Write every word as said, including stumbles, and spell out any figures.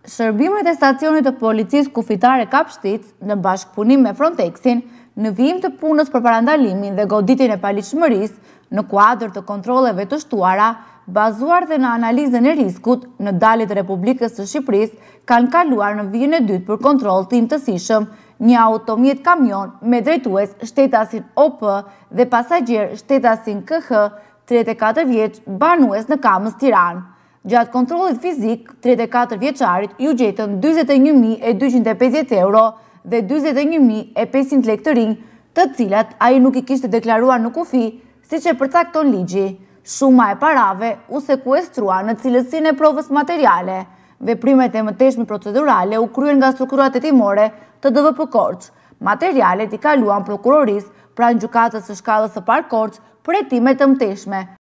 Shërbimet e stacionit të policisë kufitare Kapshtic në bashkëpunim me Frontexin në vijim të punës për parandalimin dhe goditjen e paligjshmërisë në kuadër të kontrolleve të shtuara, bazuar dhe në analizën e riskut në daljet e Republikës së Shqipërisë, kanë kaluar në vijën e dytë për kontroll të imtësishëm një automjet kamion me drejtues shtetasin O P dhe pasagjer shtetasin K H, tridhjetë e katër vjeç, banues në Kamës, Tiranë. Gjatë kontrollit fizik, tridhjetë e katër vjeçarit ju gjetën dyzet e një mijë e dyqind e pesëdhjetë euro dhe dyzet e një mijë e pesëqind lekë të rinj, të cilat ai nuk i kishte deklaruar në kufi, siç e përcakton ligji. Shuma e parave u sekuestrua në cilësinë e provës materiale. Veprimet e mëtejshme procedurale u kryen nga strukturat hetimore të D V P Korç. Materialet i kaluan prokurorisë pranë gjykatës së shkallës së parë Korç për hetime të mëtejshme.